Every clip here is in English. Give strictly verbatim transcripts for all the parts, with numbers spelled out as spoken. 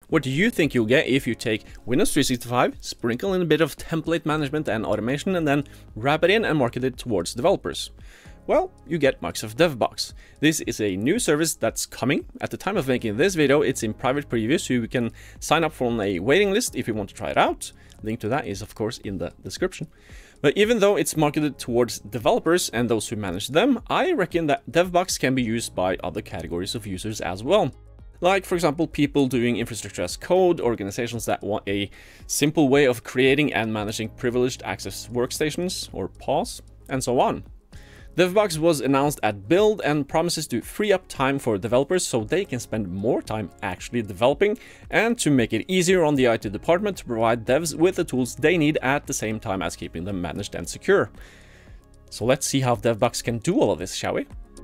What do you think you'll get if you take Windows three sixty-five, sprinkle in a bit of template management and automation, and then wrap it in and market it towards developers? Well, you get Microsoft DevBox. This is a new service that's coming. At the time of making this video, it's in private preview, so you can sign up on a waiting list if you want to try it out. Link to that is, of course, in the description. But even though it's marketed towards developers and those who manage them, I reckon that DevBox can be used by other categories of users as well. Like, for example, people doing infrastructure as code, organizations that want a simple way of creating and managing privileged access workstations, or P A Ws, and so on. DevBox was announced at Build and promises to free up time for developers so they can spend more time actually developing, and to make it easier on the I T department to provide devs with the tools they need at the same time as keeping them managed and secure. So let's see how DevBox can do all of this, shall we?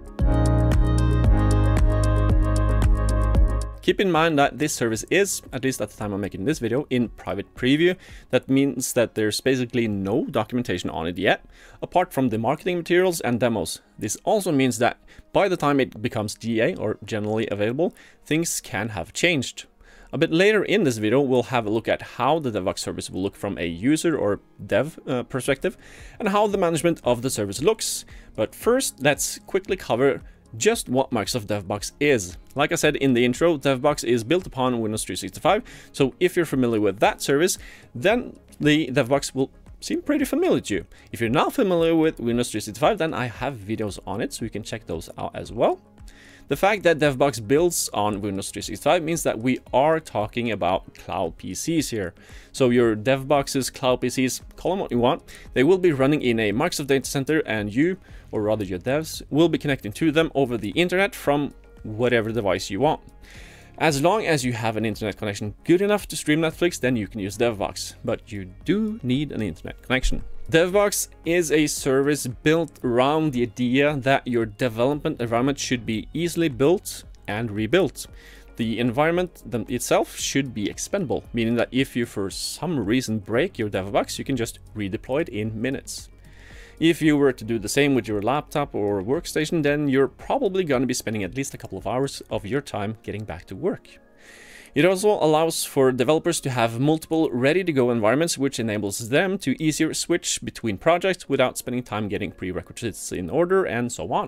Keep in mind that this service is, at least at the time I'm making this video, in private preview. That means that there's basically no documentation on it yet, apart from the marketing materials and demos. This also means that by the time it becomes G A, or generally available, things can have changed. A bit later in this video, we'll have a look at how the DevBox service will look from a user or dev uh, perspective, and how the management of the service looks. But first, let's quickly cover just what Microsoft DevBox is. Like I said in the intro, DevBox is built upon Windows three sixty-five, so if you're familiar with that service, then the DevBox will seem pretty familiar to you. If you're not familiar with Windows three sixty-five, then I have videos on it, so you can check those out as well. The fact that DevBox builds on Windows three sixty-five means that we are talking about cloud P Cs here. So your DevBox's cloud P Cs, call them what you want, they will be running in a Microsoft data center, and you, or rather your devs, will be connecting to them over the internet from whatever device you want. As long as you have an internet connection good enough to stream Netflix, then you can use DevBox, but you do need an internet connection. DevBox is a service built around the idea that your development environment should be easily built and rebuilt. The environment itself should be expendable, meaning that if you for some reason break your DevBox, you can just redeploy it in minutes. If you were to do the same with your laptop or workstation, then you're probably going to be spending at least a couple of hours of your time getting back to work. It also allows for developers to have multiple ready-to-go environments, which enables them to easier switch between projects without spending time getting prerequisites in order and so on.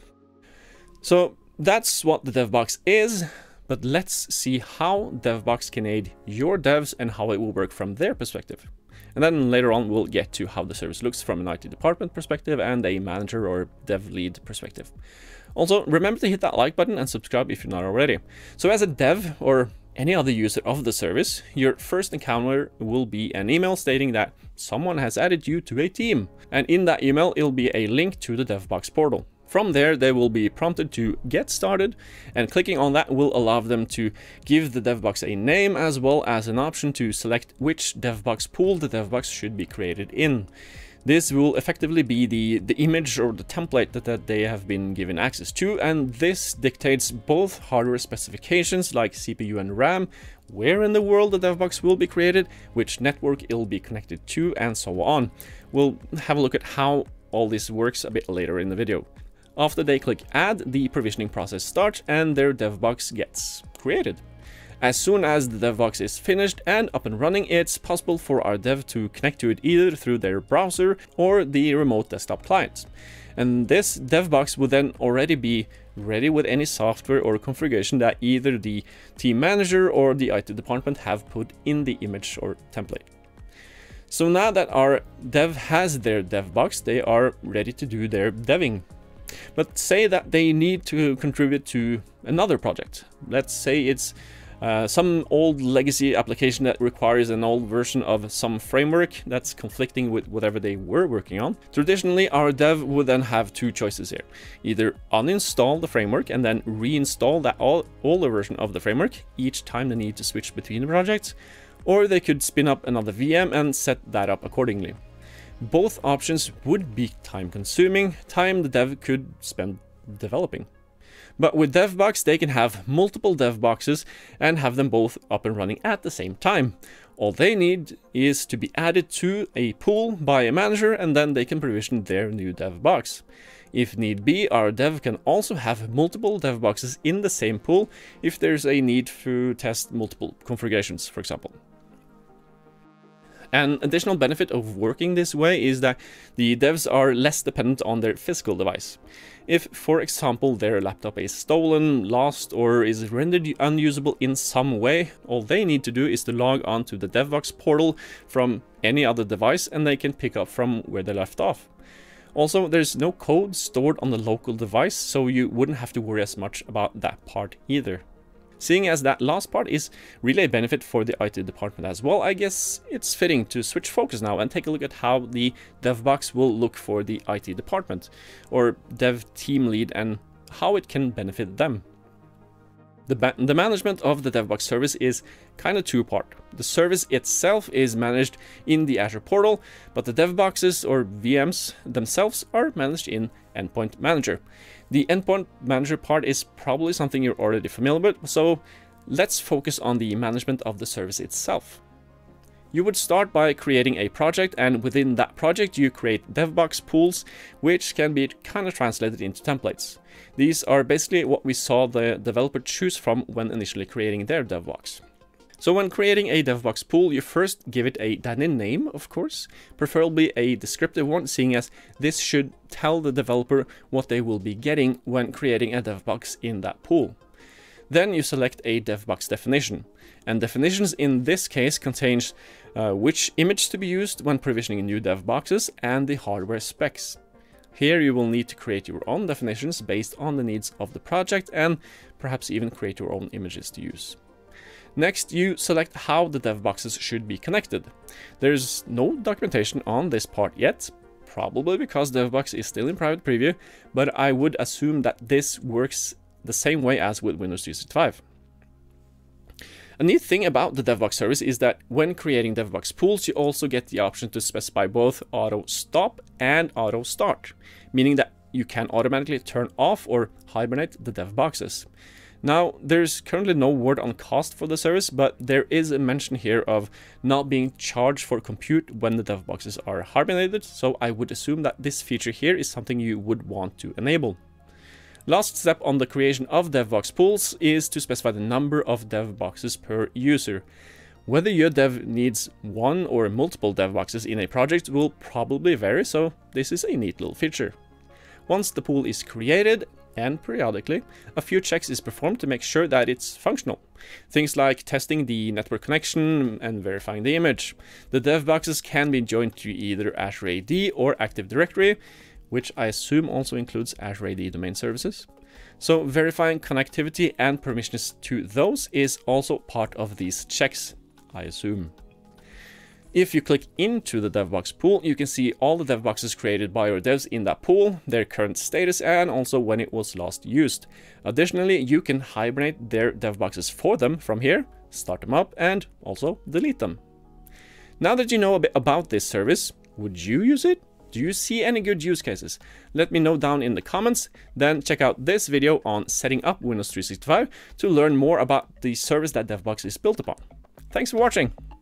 So that's what the DevBox is, but let's see how DevBox can aid your devs and how it will work from their perspective. And then later on, we'll get to how the service looks from an I T department perspective and a manager or dev lead perspective. Also, remember to hit that like button and subscribe if you're not already. So as a dev or any other user of the service, your first encounter will be an email stating that someone has added you to a team. And in that email, it'll be a link to the DevBox portal. From there, they will be prompted to get started, and clicking on that will allow them to give the DevBox a name, as well as an option to select which DevBox pool the DevBox should be created in. This will effectively be the, the image or the template that, that they have been given access to, and this dictates both hardware specifications like C P U and RAM, where in the world the DevBox will be created, which network it'll be connected to, and so on. We'll have a look at how all this works a bit later in the video. After they click add, the provisioning process starts and their DevBox gets created. As soon as the DevBox is finished and up and running, it's possible for our dev to connect to it either through their browser or the remote desktop client. And this DevBox will then already be ready with any software or configuration that either the team manager or the I T department have put in the image or template. So now that our dev has their DevBox, they are ready to do their deving. But say that they need to contribute to another project. Let's say it's uh, some old legacy application that requires an old version of some framework that's conflicting with whatever they were working on. Traditionally, our dev would then have two choices here. Either uninstall the framework and then reinstall that all, older version of the framework each time they need to switch between the projects, or they could spin up another V M and set that up accordingly. Both options would be time consuming, time the dev could spend developing. But with DevBox, they can have multiple dev boxes and have them both up and running at the same time. All they need is to be added to a pool by a manager, and then they can provision their new dev box. If need be, our dev can also have multiple dev boxes in the same pool if there's a need to test multiple configurations, for example. An additional benefit of working this way is that the devs are less dependent on their physical device. If, for example, their laptop is stolen, lost, or is rendered unusable in some way, all they need to do is to log on to the DevBox portal from any other device, and they can pick up from where they left off. Also, there's no code stored on the local device, so you wouldn't have to worry as much about that part either. Seeing as that last part is really a benefit for the I T department as well, I guess it's fitting to switch focus now and take a look at how the DevBox will look for the I T department, or dev team lead, and how it can benefit them. The, the management of the DevBox service is kind of two-part. The service itself is managed in the Azure portal, but the DevBoxes or V Ms themselves are managed in Endpoint Manager. The Endpoint Manager part is probably something you're already familiar with, so let's focus on the management of the service itself. You would start by creating a project, and within that project you create DevBox pools, which can be kind of translated into templates. These are basically what we saw the developer choose from when initially creating their DevBox. So when creating a DevBox pool, you first give it a dynamic name, of course, preferably a descriptive one, seeing as this should tell the developer what they will be getting when creating a DevBox in that pool. Then you select a DevBox definition, and definitions in this case contains uh, which image to be used when provisioning new DevBoxes and the hardware specs. Here you will need to create your own definitions based on the needs of the project, and perhaps even create your own images to use. Next, you select how the DevBoxes should be connected. There's no documentation on this part yet, probably because DevBox is still in private preview, but I would assume that this works the same way as with Windows three sixty-five. A neat thing about the DevBox service is that when creating DevBox pools, you also get the option to specify both auto stop and auto start, meaning that you can automatically turn off or hibernate the DevBoxes. Now, there's currently no word on cost for the service, but there is a mention here of not being charged for compute when the DevBoxes are hibernated, so I would assume that this feature here is something you would want to enable. Last step on the creation of DevBox pools is to specify the number of DevBoxes per user. Whether your dev needs one or multiple DevBoxes in a project will probably vary, so this is a neat little feature. Once the pool is created, and periodically, a few checks is performed to make sure that it's functional. Things like testing the network connection and verifying the image. The DevBoxes can be joined to either Azure A D or Active Directory, which I assume also includes Azure A D domain services. So verifying connectivity and permissions to those is also part of these checks, I assume. If you click into the DevBox pool, you can see all the DevBoxes created by your devs in that pool, their current status, and also when it was last used. Additionally, you can hibernate their DevBoxes for them from here, start them up, and also delete them. Now that you know a bit about this service, would you use it? Do you see any good use cases? Let me know down in the comments. Then check out this video on setting up Windows three sixty-five to learn more about the service that DevBox is built upon. Thanks for watching.